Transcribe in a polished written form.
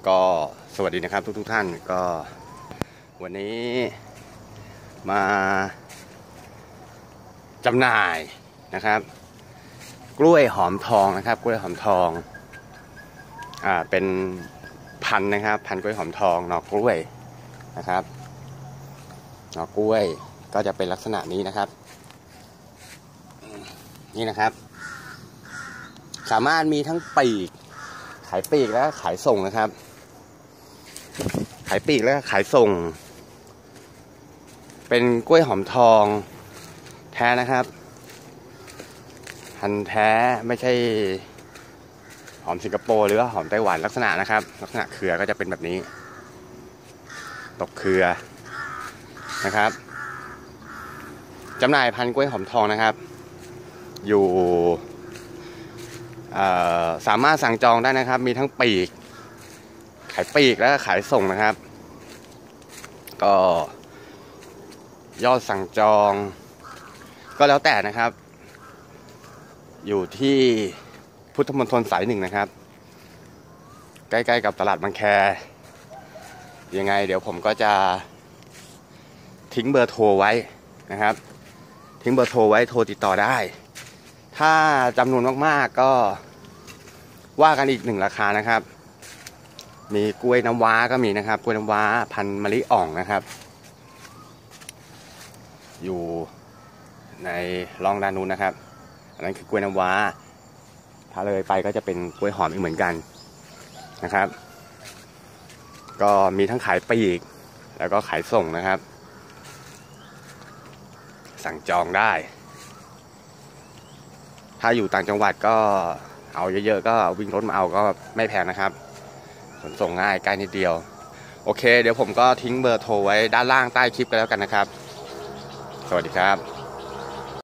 ก็สวัสดีนะครับทุกท่านก็วันนี้มาจำหน่ายนะครับกล้วยหอมทองนะครับกล้วยหอมทองเป็นพันธุ์นะครับพันธุ์กล้วยหอมทองหน่อกล้วยนะครับหน่อกล้วยก็จะเป็นลักษณะนี้นะครับนี่นะครับสามารถมีทั้งปีกขายปีกและขายส่งนะครับขายปีกและขายส่งเป็นกล้วยหอมทองแท้นะครับพันธุ์แท้ไม่ใช่หอมสิงคโปร์หรือว่าหอมไต้หวันลักษณะนะครับลักษณะเครือก็จะเป็นแบบนี้ตกเครือนะครับจำหน่ายพันธุ์กล้วยหอมทองนะครับอยู่สามารถสั่งจองได้นะครับมีทั้งปีกขายปีกและขายส่งนะครับก็ยอดสั่งจองก็แล้วแต่นะครับอยู่ที่พุทธมณฑลสายหนึ่งนะครับใกล้ๆกับตลาดบางแคยังไงเดี๋ยวผมก็จะทิ้งเบอร์โทรไว้นะครับทิ้งเบอร์โทรไว้โทรติดต่อได้ถ้าจำนวนมากๆก็ว่ากันอีกหนึ่งราคานะครับมีกล้วยน้ำว้าก็มีนะครับกล้วยน้ำว้าพันธุ์มะลิอ่องนะครับอยู่ในร่องด้านนู้นนะครับอันนั้นคือกล้วยน้ำว้าถ้าเลยไปก็จะเป็นกล้วยหอมอีกเหมือนกันนะครับก็มีทั้งขายปลีกแล้วก็ขายส่งนะครับสั่งจองได้ถ้าอยู่ต่างจังหวัดก็เอาเยอะๆก็วิ่งรถมาเอาก็ไม่แพงนะครับขนส่งง่ายใกล้นิดเดียวโอเคเดี๋ยวผมก็ทิ้งเบอร์โทรไว้ด้านล่างใต้คลิปกันแล้วกันนะครับสวัสดีครับ